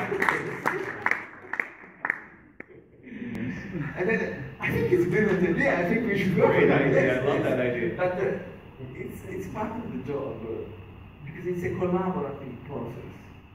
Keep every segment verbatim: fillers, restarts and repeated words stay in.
And then I think it's brilliant. Yeah, I think we should go. Great idea. I love that idea. But uh, it's it's part of the job uh, because it's a collaborative process.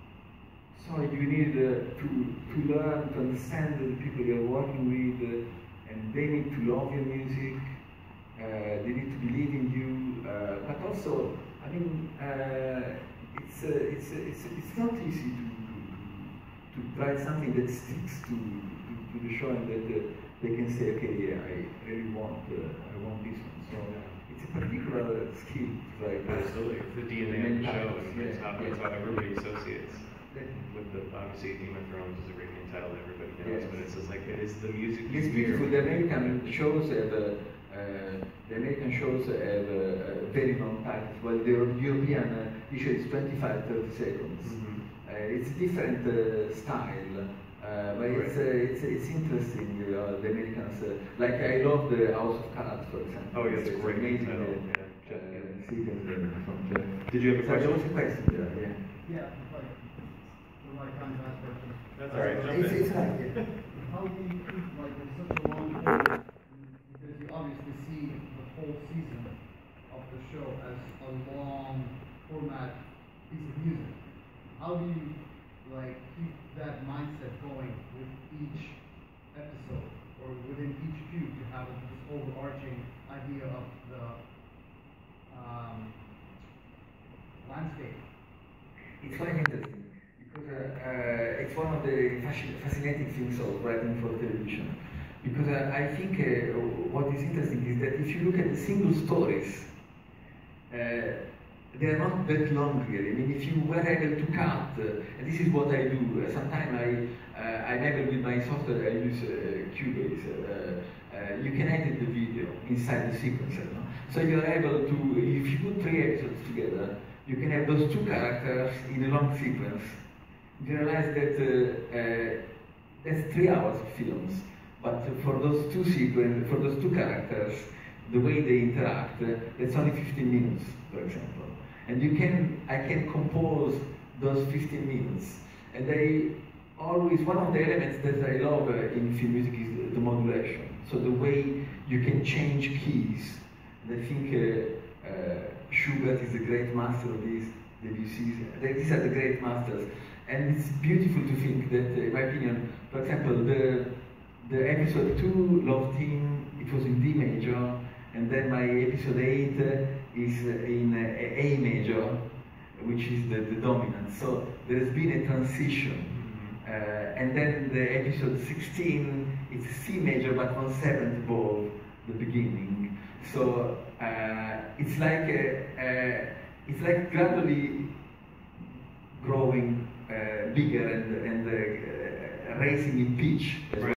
So you need uh, to to learn to understand the people you're working with, uh, and they need to love your music. Uh, they need to believe in you. Uh, but also, I mean, uh, it's uh, it's it's it's not easy to to, to write something that sticks to. to the show, and that uh, they can say, okay, yeah, I really want, uh, I want this one. So uh, it's a particular skill to write. Absolutely, it's the D N A of the show, and yeah, it's, how, yeah. it's how everybody associates with the, obviously Game of Thrones is a Arabian title that everybody knows, yes. But it's just like, it is the music. It's beautiful. The American shows have, uh, uh, the American shows have uh, uh, very long titles, while the European uh, issue is twenty-five, thirty seconds. Mm-hmm. uh, it's a different uh, style. Uh, but it's, uh, it's it's interesting, uh, the Americans, uh, like I love the House of Cards, for example. Oh yeah, it's, it's great. Amazing. Uh, yeah. uh, sequence from Jeff. Did you have a question? There was a question there, yeah. Yeah, like, for my kind of last question. That's all right, jump it's, in. It's right, yeah. How do you keep, like, in such a long period, because you obviously see the whole season of the show as a long format piece of music. How do you, like, keep that mindset going with each episode, or within each feud, to have this overarching idea of the um, landscape? It's quite interesting, because uh, uh, it's one of the fascinating things of writing for television. Because uh, I think uh, what is interesting is that if you look at the single stories, uh, they are not that long really. I mean, if you were able to cut, uh, and this is what I do. Uh, Sometimes I, uh, I'm able with my software. I use uh, Cubase. Uh, uh, you can edit the video inside the sequencer. No? So you're able to, if you put three episodes together, you can have those two characters in a long sequence. You realize that uh, uh, that's three hours of films, but for those two sequences, for those two characters, the way they interact, uh, it's only fifteen minutes, for example. And you can, I can compose those fifteen minutes. And they always, one of the elements that I love uh, in film music is the, the modulation. So the way you can change keys. And I think uh, uh, Schubert is a great master of this, Debussy, these are the great masters. And it's beautiful to think that, uh, in my opinion, for example, the, the episode two, Love Team, it was in D major, and then my episode eight uh, is in uh, A major, which is the, the dominant. So there has been a transition. Uh, and then the episode sixteen, it's C major, but one seventh above the beginning. So uh, it's like uh, uh, it's like gradually growing uh, bigger and and uh, uh, raising in pitch.